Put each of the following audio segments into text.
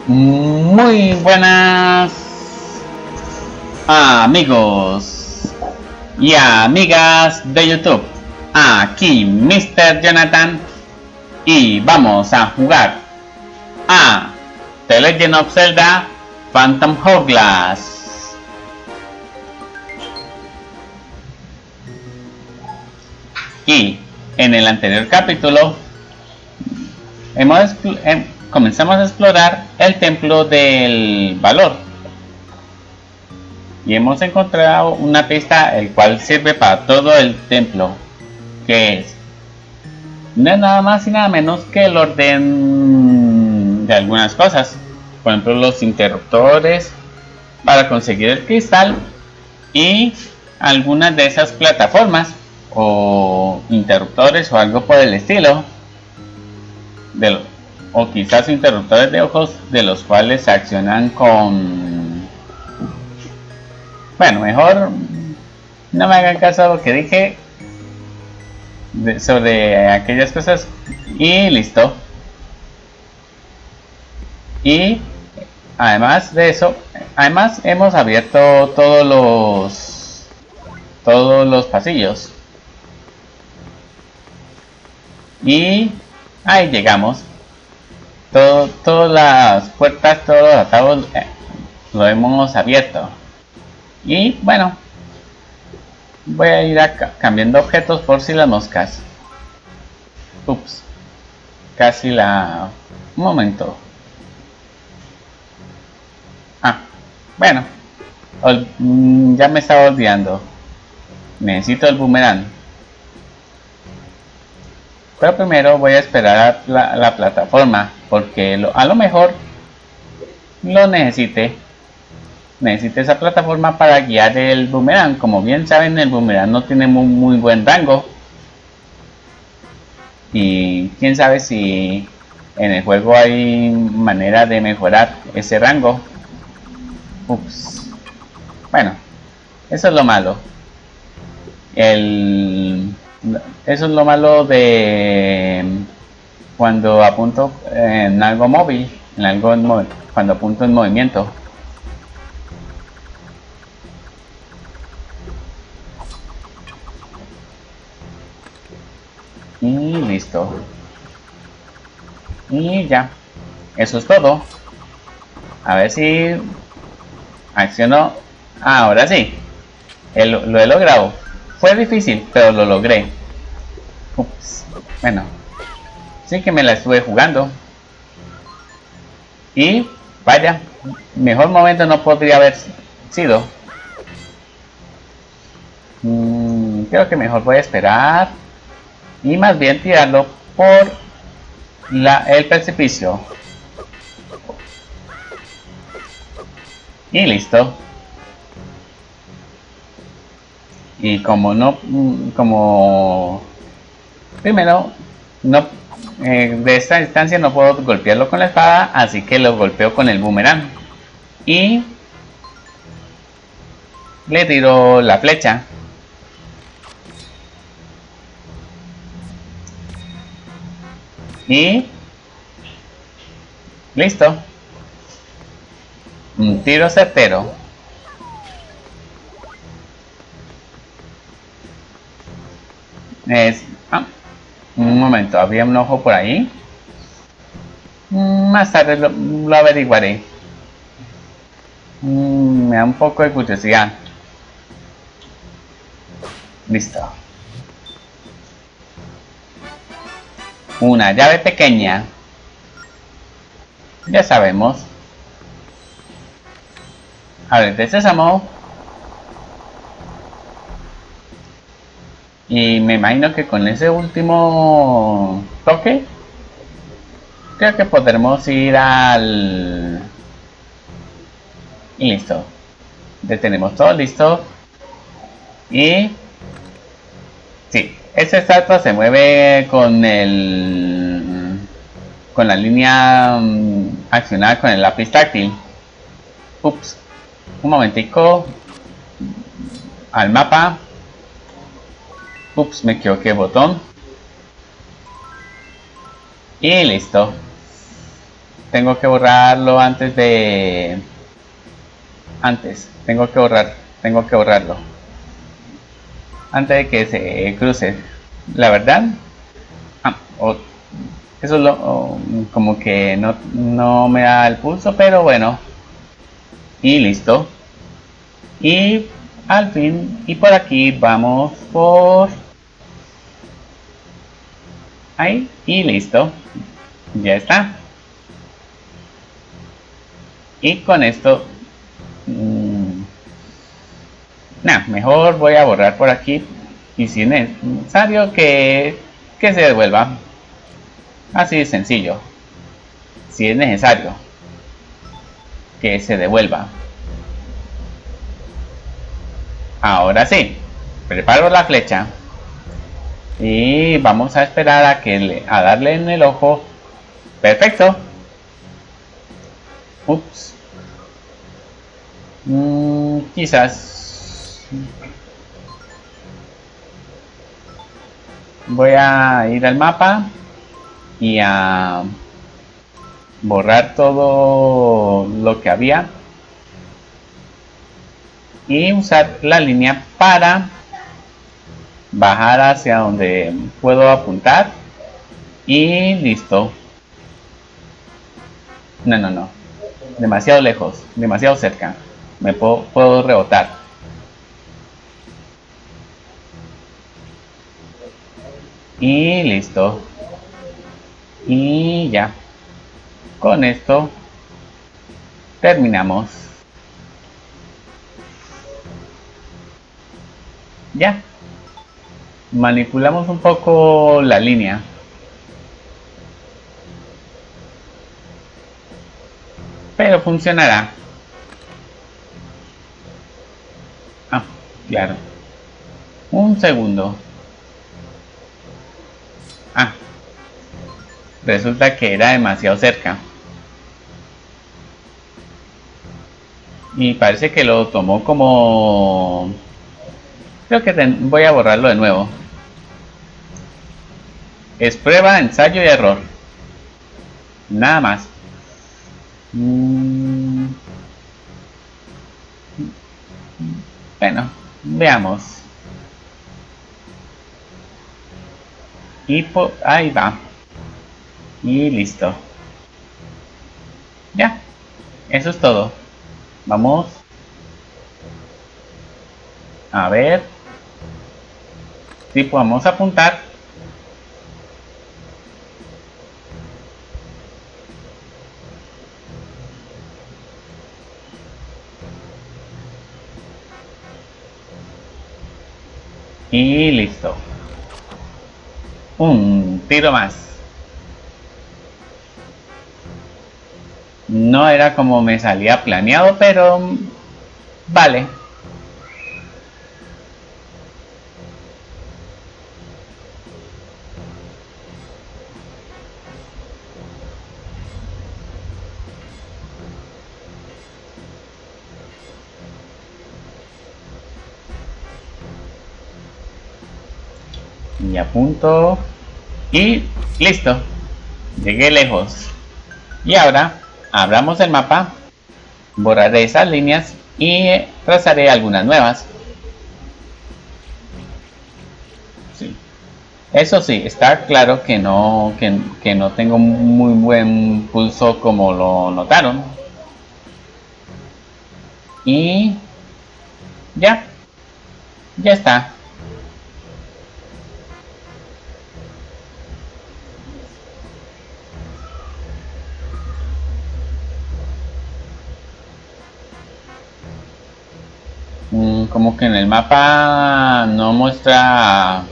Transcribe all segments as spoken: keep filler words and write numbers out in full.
Muy buenas amigos y amigas de YouTube. Aquí mister Jonathan y vamos a jugar a The Legend of Zelda Phantom Hourglass. Y en el anterior capítulo hemos eh, comenzamos a explorar el templo del valor y hemos encontrado una pista el cual sirve para todo el templo, que es no es nada más y nada menos que el orden de algunas cosas, por ejemplo los interruptores para conseguir el cristal y algunas de esas plataformas o interruptores o algo por el estilo de lo, o quizás interruptores de ojos de los cuales se accionan con, bueno, mejor no me hagan caso a lo que dije de, sobre aquellas cosas y listo. Y además de eso, además hemos abierto todos los todos los pasillos y ahí llegamos. Todo, todas las puertas, todos los atajos eh, lo hemos abierto. Y bueno, voy a ir acá, cambiando objetos por si las moscas. Ups, casi la... un momento. Ah, bueno, Ol... ya me estaba olvidando. Necesito el boomerang. Pero primero voy a esperar a la, la plataforma, porque lo, a lo mejor lo necesite. Necesite esa plataforma para guiar el boomerang. Como bien saben, el boomerang no tiene muy, muy buen rango. Y quién sabe si en el juego hay manera de mejorar ese rango. Ups. Bueno, eso es lo malo. El... Eso es lo malo de cuando apunto en algo móvil, en algo en mov cuando apunto en movimiento. Y listo. Y ya. Eso es todo. A ver si acciono. Ah, ahora sí. El, lo he logrado. Fue difícil, pero lo logré. Ups. Bueno, sí que me la estuve jugando. Y vaya, mejor momento no podría haber sido. Mm, creo que mejor voy a esperar y más bien tirarlo por la, el precipicio. Y listo. Y como no, como primero no eh, de esta distancia no puedo golpearlo con la espada, así que lo golpeo con el boomerang y le tiro la flecha. Y listo. Un tiro certero. Es, ah, un momento, había un ojo por ahí. Más tarde lo, lo averiguaré. Mm, me da un poco de curiosidad. Listo. Una llave pequeña. Ya sabemos. A ver, de sésamo. Y me imagino que con ese último toque creo que podremos ir al... y listo. Ya tenemos todo listo. Y... sí, esta estatua se mueve con el... con la línea um, accionada con el lápiz táctil. Ups. Un momentico. Al mapa. Ups, me equivoqué botón. Y listo. tengo que borrarlo antes de... Antes, tengo que borrar, tengo que borrarlo. Antes de que se cruce. La verdad, ah, oh, eso es lo, oh, como que no, no me da el pulso, pero bueno. Y listo. Y al fin, y por aquí vamos por... Ahí, y listo. Ya está. Y con esto... Mmm, nah, mejor voy a borrar por aquí. Y si es necesario que, que se devuelva. Así de sencillo. Si es necesario que se devuelva. Ahora sí, preparo la flecha y vamos a esperar a que le, a darle en el ojo. Perfecto. Ups. Mm, quizás voy a ir al mapa y a borrar todo lo que había y usar la línea para bajar hacia donde puedo apuntar y listo. No, no, no, demasiado lejos, demasiado cerca, me puedo, puedo rebotar. Y listo. Y ya, con esto terminamos. Ya, manipulamos un poco la línea. Pero funcionará. Ah, claro. Un segundo. Ah, resulta que era demasiado cerca. Y parece que lo tomó como... Creo que ten... voy a borrarlo de nuevo. Es prueba, ensayo y error. Nada más. Mm... Bueno, veamos. Y po... ahí va. Y listo. Ya. Eso es todo. Vamos. A ver. Si podemos apuntar. Y listo. Un tiro más. No era como me salía planeado, pero vale. Y apunto. Y listo. Llegué lejos. Y ahora abramos el mapa. Borraré esas líneas y trazaré algunas nuevas. Sí. Eso sí, está claro que no, que, que no tengo muy buen pulso como lo notaron. Y ya. Ya está. Como que en el mapa no muestra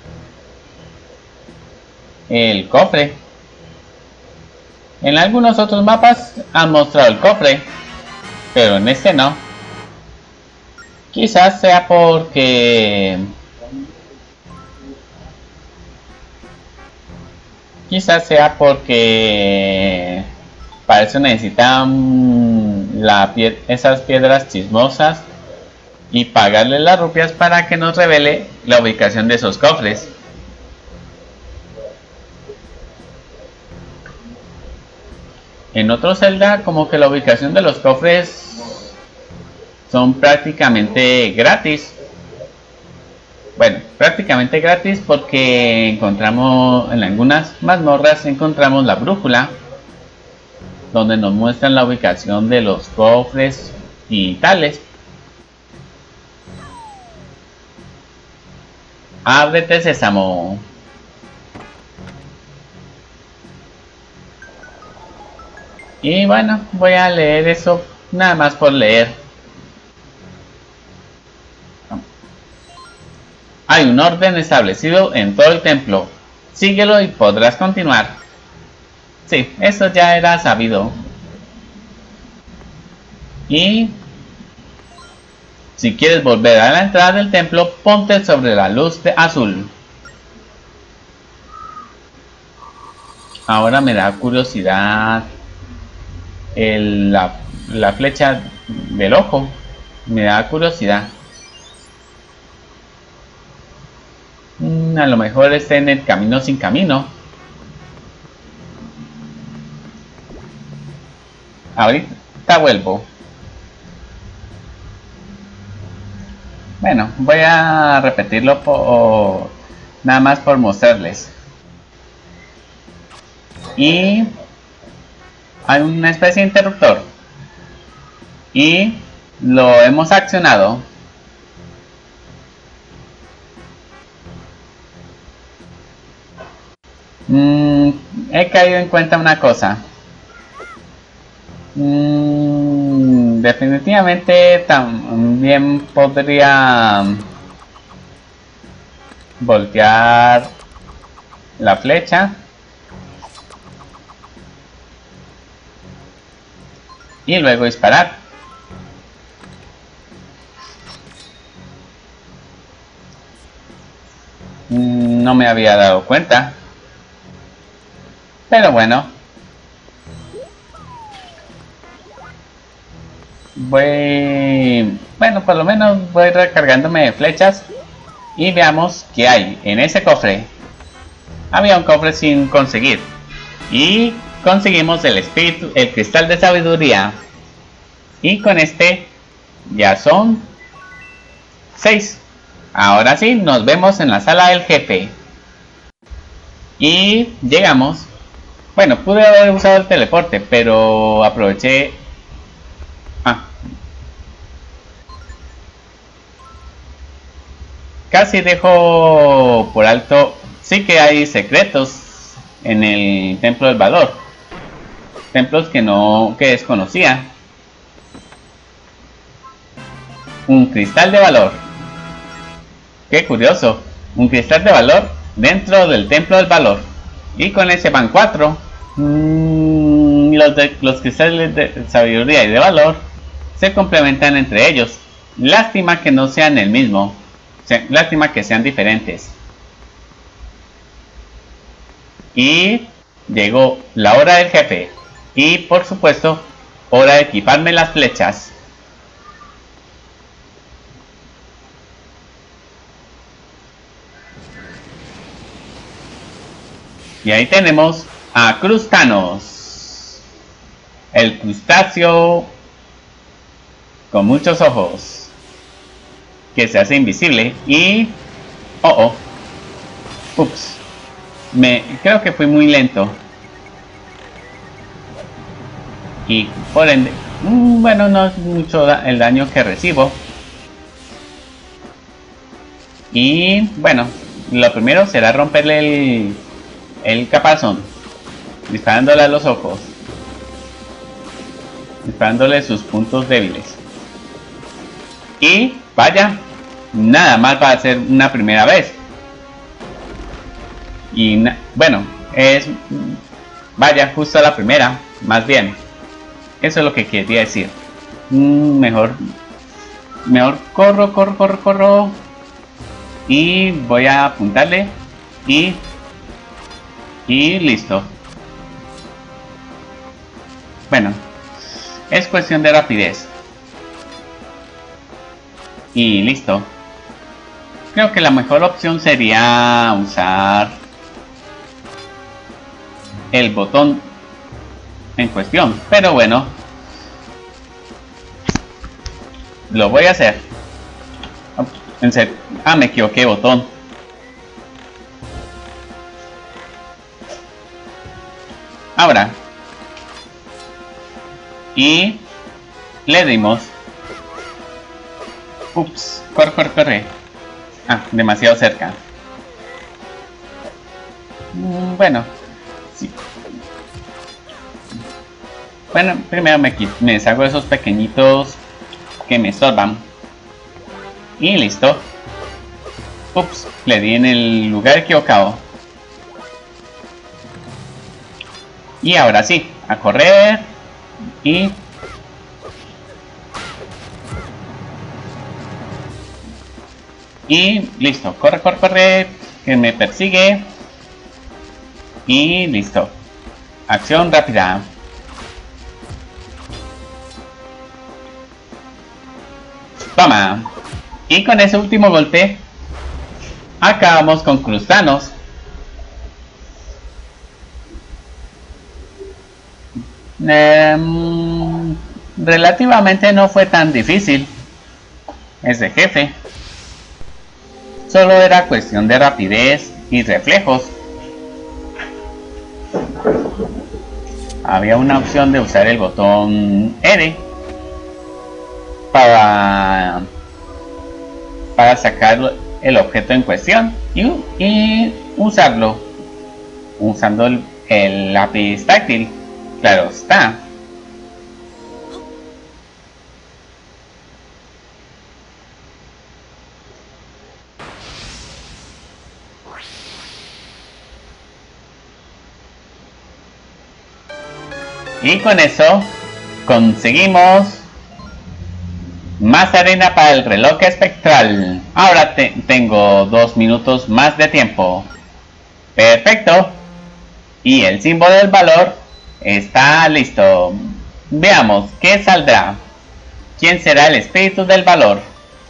el cofre. En algunos otros mapas han mostrado el cofre, pero en este no. Quizás sea porque... Quizás sea porque... Para eso necesitan la pie esas piedras chismosas y pagarle las rupias para que nos revele la ubicación de esos cofres. En otro Zelda como que la ubicación de los cofres son prácticamente gratis. Bueno, prácticamente gratis porque encontramos en algunas mazmorras encontramos la brújula donde nos muestran la ubicación de los cofres y tales. Ábrete, sésamo. Y bueno, voy a leer eso nada más por leer. Hay un orden establecido en todo el templo. Síguelo y podrás continuar. Sí, eso ya era sabido. Y si quieres volver a la entrada del templo, ponte sobre la luz de azul. Ahora me da curiosidad el, la, la flecha del ojo. Me da curiosidad. Mm, a lo mejor está en el camino sin camino. Ahorita vuelvo. Bueno, voy a repetirlo por, nada más por mostrarles. Y hay una especie de interruptor. Y lo hemos accionado. Mm, he caído en cuenta una cosa. Mm, definitivamente también podría voltear la flecha y luego disparar. Mm, no me había dado cuenta, pero bueno. Voy, bueno, por lo menos voy recargándome de flechas y veamos qué hay en ese cofre. Había un cofre sin conseguir y conseguimos el espíritu, el cristal de sabiduría, y con este ya son seis. Ahora sí, nos vemos en la sala del jefe y llegamos. Bueno, pude haber usado el teleporte, pero aproveché. Ah. Casi dejo por alto. Sí que hay secretos en el templo del valor. Templos que no, que desconocía. Un cristal de valor. Qué curioso. Un cristal de valor dentro del templo del valor. Y con ese van cuatro. Mm, los, de, los cristales de sabiduría y de valor se complementan entre ellos. Lástima que no sean el mismo. Lástima que sean diferentes. Y llegó la hora del jefe. Y por supuesto, hora de equiparme las flechas. Y ahí tenemos a Crustáneos, el crustáceo con muchos ojos, que se hace invisible y... Oh, oh. Ups. Me, creo que fui muy lento. Y por ende... Mmm, bueno, no es mucho da el daño que recibo. Y bueno, lo primero será romperle el... el caparazón, disparándole a los ojos, disparándole sus puntos débiles. Y vaya, nada más va a ser una primera vez. Y bueno, es vaya, justo la primera, más bien. Eso es lo que quería decir. Mm, mejor, mejor corro, corro, corro, corro. Y voy a apuntarle y Y listo. Bueno, es cuestión de rapidez. Y listo. Creo que la mejor opción sería usar el botón en cuestión, pero bueno, lo voy a hacer. En serio. Ah, me equivoqué botón. Ahora, y le dimos. Ups, corre, corre, corre. Ah, demasiado cerca. Bueno, sí. Bueno, primero me, me deshago de esos pequeñitos que me estorban. Y listo. Ups, le di en el lugar equivocado. Y ahora sí, a correr. Y... Y listo, corre, corre, corre, que me persigue. Y listo. Acción rápida. Toma. Y con ese último golpe acabamos con Crustanos. Eh, relativamente no fue tan difícil ese jefe. Solo era cuestión de rapidez y reflejos. Había una opción de usar el botón R para, para sacar el objeto en cuestión y, y usarlo usando el, el lápiz táctil. Claro está. Y con eso conseguimos más arena para el reloj espectral. Ahora te tengo dos minutos más de tiempo. Perfecto. Y el símbolo del valor está listo. Veamos qué saldrá. ¿Quién será el espíritu del valor?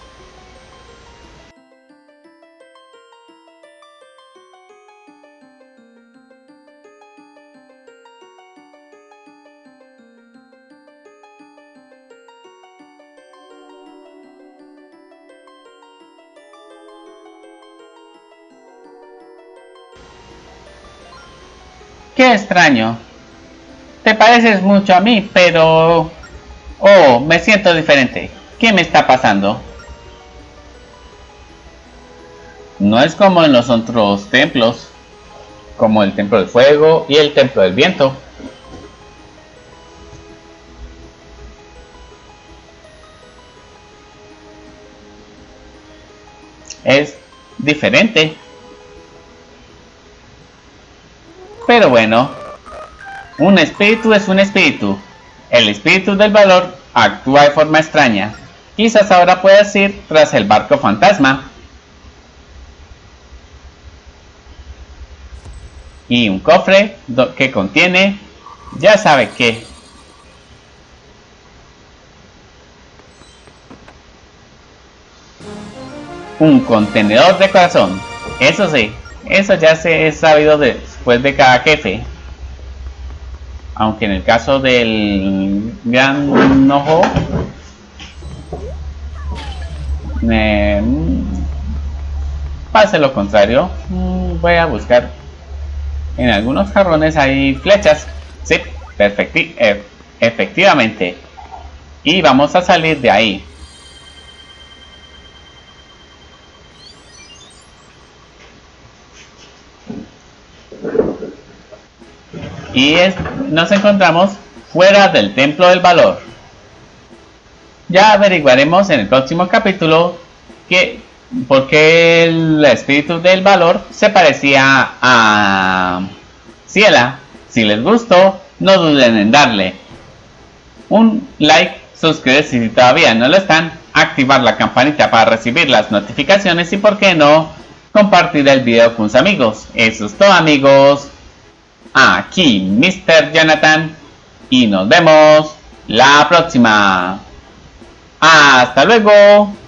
Qué extraño. Te pareces mucho a mí, pero... Oh, me siento diferente. ¿Qué me está pasando? No es como en los otros templos, como el templo del fuego y el templo del viento. Es diferente. Pero bueno, un espíritu es un espíritu. El espíritu del valor actúa de forma extraña. Quizás ahora puedas ir tras el barco fantasma. Y un cofre que contiene, ya sabe qué. Un contenedor de corazón. Eso sí, eso ya se es sabido después de cada jefe. Aunque en el caso del gran ojo, eh, pase lo contrario. Voy a buscar. En algunos jarrones hay flechas. Sí, perfecti e efectivamente. Y vamos a salir de ahí. Y es, nos encontramos fuera del templo del valor. Ya averiguaremos en el próximo capítulo que por qué el espíritu del valor se parecía a Ciela. Si les gustó, no duden en darle un like, suscribirse si todavía no lo están, activar la campanita para recibir las notificaciones y por qué no, compartir el video con sus amigos. Eso es todo, amigos. Aquí mister Jonathan y nos vemos la próxima. Hasta luego.